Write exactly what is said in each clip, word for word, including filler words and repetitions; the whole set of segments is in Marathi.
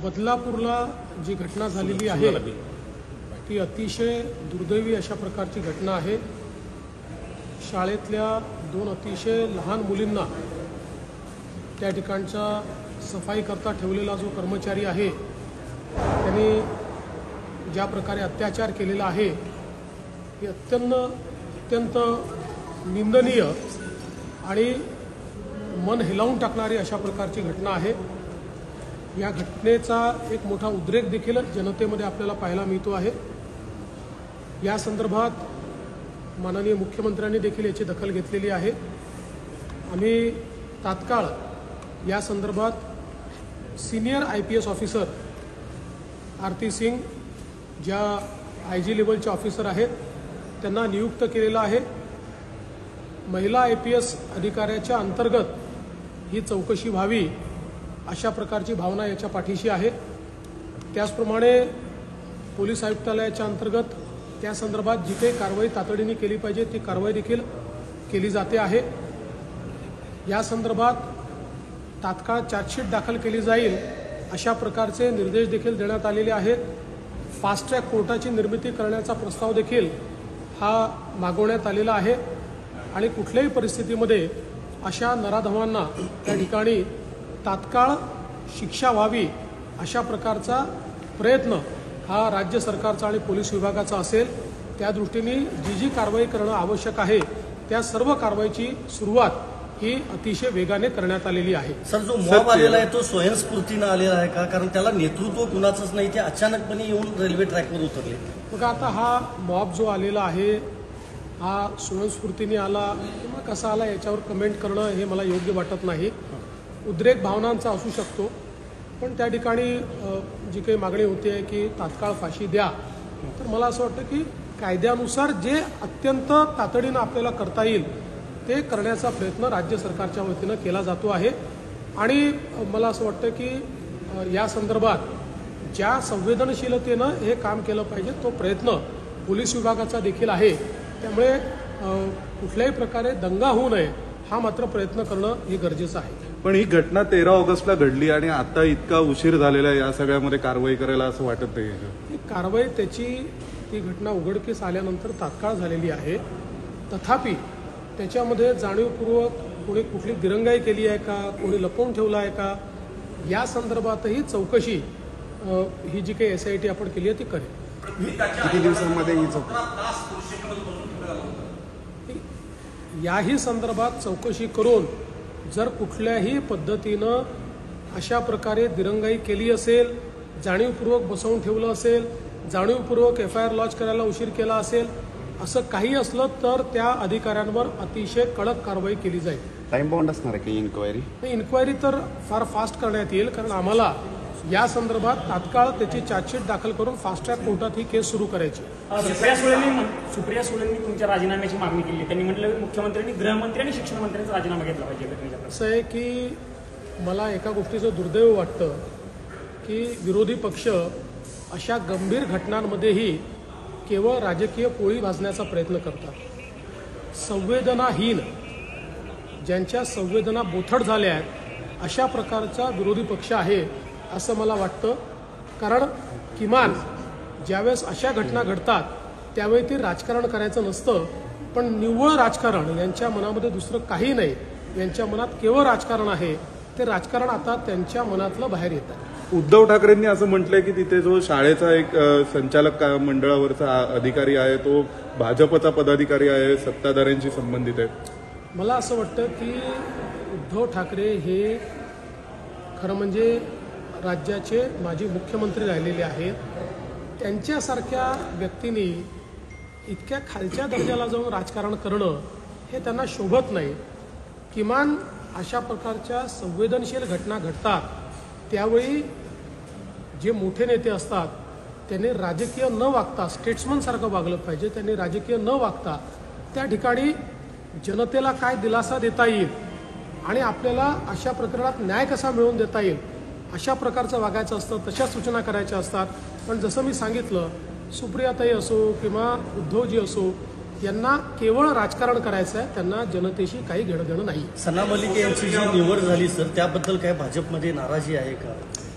बदलापूरला जी घटना झालेली आहे ती अतिशय दुर्दैवी अशा प्रकारची घटना आहे। शाळेतल्या दोन अतिशय लहान मुलींना त्या ठिकाणचा सफाई करता ठेवलेला जो कर्मचारी आहे त्यांनी ज्या प्रकारे अत्याचार केलेला आहे हे अत्यंत अत्यंत निंदनीय आणि मन हिलावून टाकणारी अशा प्रकारची घटना आहे। या घटनेचा एक मोठा उद्रेक देखील जनतेमध्ये आपल्याला पाहायला मिळतो आहे। या संदर्भात माननीय मुख्यमंत्र्यांनी देखील याची दखल घेतलेली आहे। आम्ही तात्काळ या संदर्भात senior I P S officer Aarti Singh ज्या आय जी लेवलचे ऑफिसर आहेत त्यांना नियुक्त केलेला आहे। महिला आय पी एस अधिकाऱ्याच्या अंतर्गत ही चौकशी व्हावी अशा प्रकारची भावना याच्या पाठीशी आहे। त्याचप्रमाणे पोलीस आयुक्तालयाच्या अंतर्गत त्या संदर्भात जी काही कारवाई तातडीने केली पाहिजे ती कारवाई देखील केली जाते आहे। या संदर्भात तात्काळ चार्जशीट दाखल केली जाईल अशा प्रकारचे निर्देश देखील देण्यात आलेले आहेत। फास्ट ट्रॅक कोर्टाची निर्मिती करण्याचा प्रस्ताव देखील हा मागवण्यात आलेला आहे आणि कुठल्याही परिस्थितीमध्ये अशा नराधमांना त्या ठिकाणी तात्काळ शिक्षा व्हावी अशा प्रकारचा प्रयत्न हा राज्य सरकारचा आणि पोलीस विभागाचा असेल। त्या दृष्टीने जी जी कारवाई करणं आवश्यक आहे त्या सर्व कारवाईची सुरुवात ही अतिशय वेगाने करण्यात आलेली आहे। सर, जो मॉब आलेला आहे तो स्वयंस्फूर्तीने आलेला आहे का? कारण त्याला नेतृत्व कुणाचंच नाही, ते अचानकपणे येऊन रेल्वे ट्रॅकवर उतरले। बघा, आता हा मॉब जो आलेला आहे हा स्वयंस्फूर्तीने आला किंवा कसा आला याच्यावर कमेंट करणं हे मला योग्य वाटत नाही। उद्रेक भावनांचा असू शकतो, पण त्या ठिकाणी जी काही मागणी होती आहे की तात्काळ फाशी द्या, तर मला असं वाटतं की कायद्यानुसार जे अत्यंत तातडीनं आपल्याला करता येईल ते करण्याचा प्रयत्न राज्य सरकारच्या वतीनं केला जातो आहे। आणि मला असं वाटतं की या संदर्भात ज्या संवेदनशीलतेनं हे काम केलं पाहिजे तो प्रयत्न पोलीस विभागाचा देखील आहे। त्यामुळे कुठल्याही प्रकारे दंगा होऊ नये हा मात्र प्रयत्न करणं हे गरजेचं आहे। पण ही घटना तेरा ऑगस्टला घडली आणि आता इतका उशीर झालेला आहे, या सगळ्यामध्ये कारवाई करायला असं वाटत नाही? ही कारवाई त्याची ती घटना उघडकीस आल्यानंतर तात्काळ झालेली आहे। तथापि त्याच्यामध्ये जाणीवपूर्वक कोणी कुठली दिरंगाई केली आहे का, कोणी लपवून ठेवलं आहे का, या संदर्भातही चौकशी ही जी काही एस आय टी आपण केली आहे ती करेल। किती दिवसांमध्ये ही चौकशी याही संदर्भात चौकशी करून जर कुठल्याही पद्धतीनं अशा प्रकारे दिरंगाई केली असेल, जाणीवपूर्वक बसवून ठेवलं असेल, जाणीवपूर्वक एफ आय आर लॉन्च करायला उशीर केला असेल, असं काही असलं तर त्या अधिकाऱ्यांवर अतिशय कडक कारवाई केली जाईल। टाइम बाउंड असणार आहे की इन्क्वायरी? इन्क्वायरी तर फार फास्ट करण्यात येईल, कारण आम्हाला या संदर्भात तात्काळ त्याची चार्जशीट दाखल करून फास्ट ट्रॅक कोर्टात ही केस सुरू करायची। सुप्रिया सुळेंनी सुप्रिया सुळेंनी तुमच्या राजीनाम्याची मागणी केली। त्यांनी म्हटलं मुख्यमंत्र्यांनी गृहमंत्री आणि शिक्षण मंत्र्यांचा राजीनामा घेतला पाहिजे। असं आहे की मला एका गोष्टीचं दुर्दैव वाटतं की विरोधी पक्ष अशा गंभीर घटनांमध्येही केवळ राजकीय पोळी भाजण्याचा प्रयत्न करतात। संवेदनाहीन, ज्यांच्या संवेदना बोथट झाल्या आहेत अशा प्रकारचा विरोधी पक्ष आहे असं मला वाटतं। कारण किमान ज्यावेळेस अशा घटना घडतात त्यावेळी ते राजकारण करायचं नसतं, पण निव्वळ राजकारण, यांच्या मनामध्ये दुसरं काही नाही, यांच्या मनात केवळ राजकारण आहे। ते राजकारण आता त्यांच्या मनातलं बाहेर येतं। उद्धव ठाकरेंनी असं म्हटलंय की तिथे जो शाळेचा एक संचालक मंडळावरचा अधिकारी आहे तो भाजपचा पदाधिकारी आहे, सत्ताधाऱ्यांशी संबंधित आहे। मला असं वाटतं की उद्धव ठाकरे हे खरं म्हणजे राज्याचे माजी मुख्यमंत्री राहिलेले आहेत। त्यांच्यासारख्या व्यक्तींनी इतक्या खालच्या दर्जाला जाऊन राजकारण करणं हे त्यांना शोभत नाही। किमान अशा प्रकारच्या संवेदनशील घटना घडतात त्यावेळी जे मोठे नेते असतात त्यांनी राजकीय न वागता स्टेट्समनसारखं वागलं पाहिजे। त्यांनी राजकीय न वागता त्या ठिकाणी जनतेला काय दिलासा देता येईल आणि आपल्याला अशा प्रकरणात न्याय कसा मिळवून देता येईल अशा प्रकारचं वागायचं असतं, तशा सूचना करायच्या असतात। पण जसं मी सांगितलं, सुप्रियाताई असो किंवा उद्धवजी असो यांना केवळ राजकारण करायचं आहे, त्यांना जनतेशी काही घेणं देणं नाही। सना मलिक यांची जी निवड झाली सर, त्याबद्दल काय भाजपमध्ये नाराजी आहे का?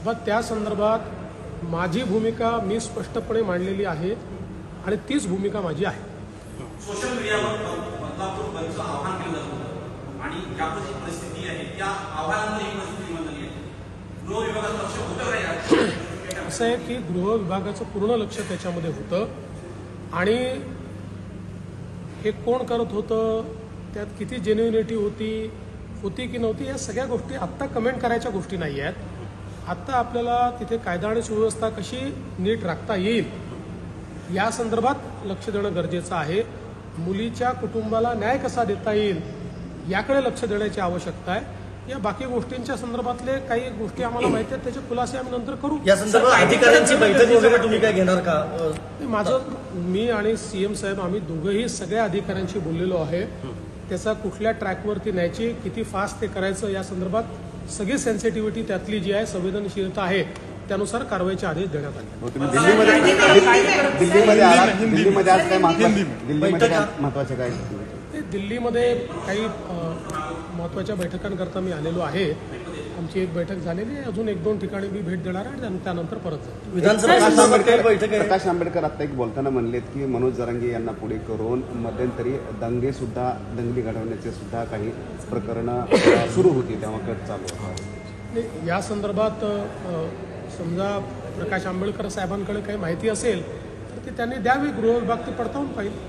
व त्या संदर्भात माझी भूमिका मी स्पष्टपणे मांडलेली आहे आणि तीच भूमिका माझी आहे. सोशल मीडियावर बदलापूर बंदचं आव्हान केलं जातं आणि ज्या परिस्थिती आहे त्या आव्हानांवर ही परिस्थिती निर्माण झाली आहे. गृह विभागाचं लक्ष होतं का या? असं आहे की गृह विभागाचं पूर्ण लक्ष त्याच्यामध्ये होतं आणि हे कोण करत होतं, त्यात किती जेन्युनिटी होती होती की नव्हती, या सगळ्या गोष्टी आत्ता कमेंट करायच्या गोष्टी नाही आहेत. आत्ता आपल्याला तिथे कायदा आणि सुव्यवस्था कशी नीट राखता येईल या संदर्भात लक्ष देणं गरजेचं आहे. मुलीच्या कुटुंबाला न्याय कसा देता येईल याकडे लक्ष देण्याची आवश्यकता आहे. या बाकी गोष्टींच्या संदर्भातले काही गोष्टी आम्हाला माहिती आहेत, त्याचे खुलासे आम्ही नंतर करू. या संदर्भात अधिकाऱ्यांची बैठक वगैरे तुम्ही काय घेणार का? माझं मी आणि सीएम साहेब आम्ही दोघंही सगळ्या अधिकाऱ्यांशी बोललेलो आहे. त्याचा कुठल्या ट्रॅकवरती न्यायची, किती फास्ट ते करायचं या संदर्भात सगळी सेन्सिटिव्हिटी त्यातली जी आहे, संवेदनशीलता आहे, त्यानुसार कारवाईचे आदेश देण्यात आले. तुम्ही दिल्लीमध्ये दिल्लीमध्ये आलात, दिल्लीमध्ये आज काय महत्त्वाचं दिल्लीमध्ये काय महत्त्वाचं काय? दिल्लीमध्ये काही महत्त्वाच्या बैठकांकरता मी आलेलो आहे. आमची एक बैठक झालेली आहे, अजून एक दोन ठिकाणी मी भेट देणार आहे आणि त्यानंतर परत जाईल. विधानसभा बैठक आहे. प्रकाश आंबेडकर आता एक बोलताना म्हणलेत की मनोज जरांगे यांना पुढे करून मध्यंतरी दंगे सुद्धा दंगली घडवण्याचे सुद्धा काही प्रकरणं सुरू होती, तेव्हा कट चालू होता. या संदर्भात समजा प्रकाश आंबेडकर साहेबांकडे काही माहिती असेल तर ती त्यांनी द्यावी, गृह विभाग ती पडताळून पाहिजे.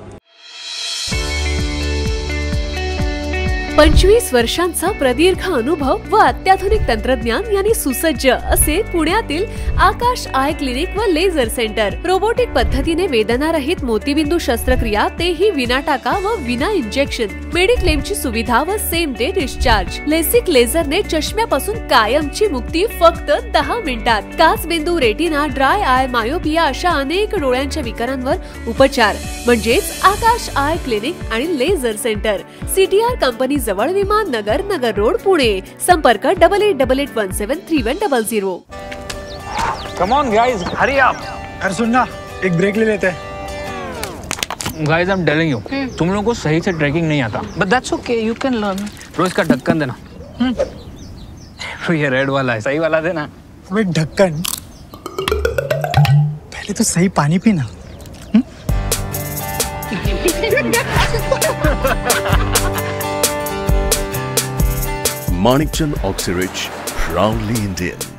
पंचवीस वर्षांचा प्रदीर्घ अनुभव व अत्याधुनिक तंत्रज्ञान यांनी सुसज्ज असे पुण्यातील आकाश आय क्लिनिक व लेझर सेंटर. रोबोटिक पद्धतीने वेदनारहित मोतीबिंदू शस्त्रक्रिया, तेही विना टाका व विना इंजेक्शन. मेडिक्लेमची सुविधा व सेम डे डिस्चार्ज. लेसिक लेझरने चष्म्यापासून कायमची मुक्ती फक्त दहा मिनिटात. काचबिंदू, रेटिना, ड्राय आय, मायोपिया अशा अनेक डोळ्यांच्या विकारांवर उपचार म्हणजेच आकाश आय क्लिनिक आणि लेझर सेंटर. सीटीआर कंपनी जवळ, विमान नगर, नगर रोड, पुणे. संपर्क double eight double eight one seven three one double zero. Come on guys, hurry up. अरे सुन ना, एक ब्रेक ले लेते हैं. Guys, I'm telling you, तुम लोगों को सही से ट्रैकिंग नहीं आता. But that's okay, you can learn. रोज का ढक्कन देना. तो ये रेड वाला है, सही वाला देना. वो ढक्कन. पहले तो सही पानी पीना. Manikchand Oxyrich, proudly Indian.